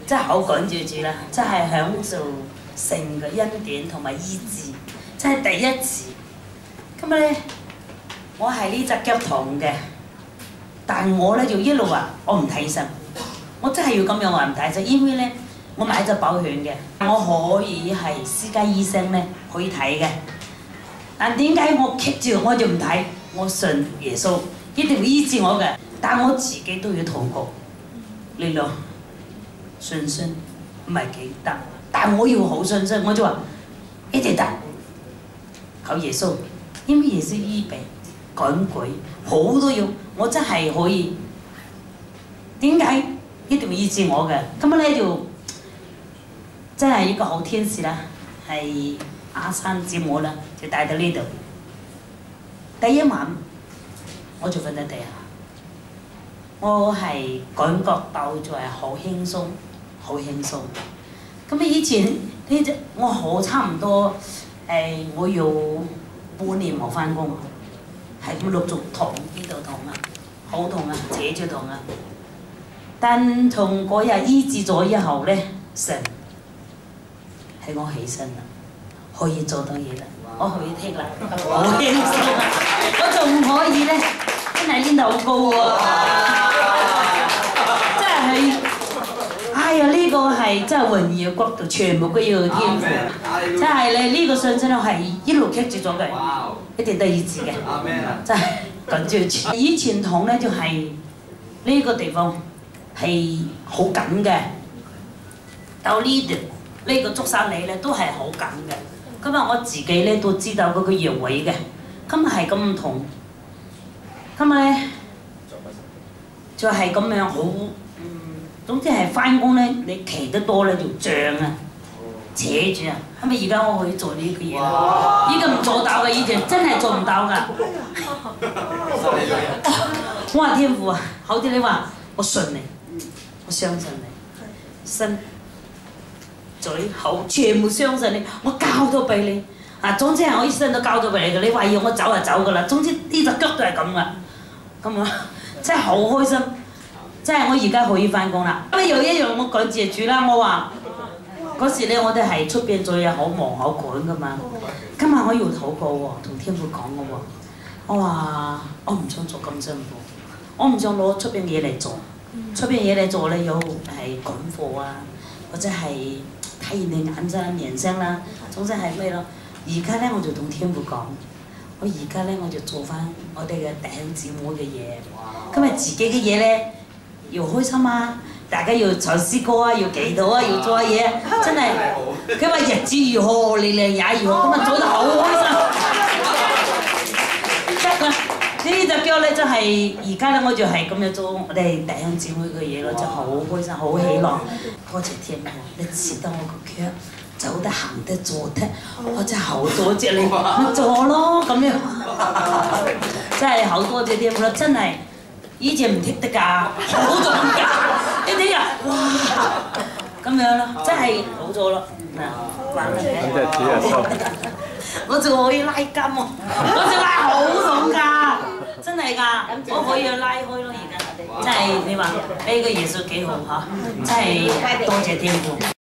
真係好感謝主啦，真係享受神嘅恩典同埋醫治，真係第一次。今日咧，我係呢隻腳痛嘅，但我咧就一路話我唔睇醫生，我真係要咁樣話唔睇醫生，因為咧我買咗保險嘅，我可以係私家醫生咧可以睇嘅。但點解我棘住我就唔睇？我信耶穌一定會醫治我嘅，但我自己都要禱告。你咯，信心唔係幾得，但我要好信心，我就話一定得，靠耶穌，因為耶穌醫病趕鬼好多樣，我真係可以。點解一定會醫治我嘅？今日咧就真係一個好天使啦，係阿山接我啦，就帶到呢度。第一晚我就瞓喺地下，我係感覺到就係好輕鬆，好輕鬆。咁以前呢隻我好差唔多我要半年冇翻工，係咁陸續痛，呢度痛啊，好痛啊，扯住痛啊。但從嗰日醫治咗以後咧，神係我起身啦，可以做到嘢啦，我可以踢啦，好輕鬆啊！我仲可以咧，真係練到好高喎，真係，哎呀呢個係真係榮耀國度，全部都要天賦，真係咧呢個信息咧係一路棘住咗嘅，一定得醫治嘅，真係感謝主。以前痛咧就係呢個地方係好緊嘅，到呢度呢個足三里咧都係好緊嘅。今日我自己咧都知道嗰個穴位嘅，今日係咁痛，今日咧就係咁樣好，總之係翻工咧，你企得多咧就脹啊，扯住啊，係咪而家我可以做呢個嘢啦？依家唔做到嘅，以前真係做唔到㗎。我話天父啊，好似你話我信你，我相信你，身嘴口全部相信你，我交咗俾你。啊，總之係我一生都交咗俾你嘅。你話要我走就走㗎啦。總之呢隻腳都係咁㗎，咁啊真係好開心。真係我而家可以翻工啦。咁有一樣我感謝主啦，我話嗰時咧我哋係出邊做嘢好忙好趕㗎嘛。今日我要禱告喎，同天父講嘅喎。我話我唔想做咁辛苦，我唔想攞出邊嘢嚟做。出邊嘢嚟做咧有係趕貨啊，或者係睇人哋眼睛面聲啦，總之係咩咯？而家咧我就同天父講，我而家咧我就做翻我哋嘅弟兄姊妹嘅嘢。今日自己嘅嘢咧要開心啊，大家要唱詩歌啊，要祈禱啊，要做下嘢，真係佢話日子如何，年年也如何，今日做得好開心。得啊！呢隻腳咧真係而家咧我就係咁樣做我哋弟兄姊妹嘅嘢咯，真係好開心，好喜樂。多謝天父，你賜得我個腳走得行得坐得，我真係好多謝你，咪做咯咁樣，真係好多謝天父啦！真係以前唔踢得㗎，好咗咁㗎，你睇啊，哇咁樣咯，真係好咗咯，嗱，玩啦我仲可以拉筋喎，我仲拉好重㗎，真係㗎，我可以拉開咯而家，真係你話呢個耶穌幾好嚇，真係多謝天父。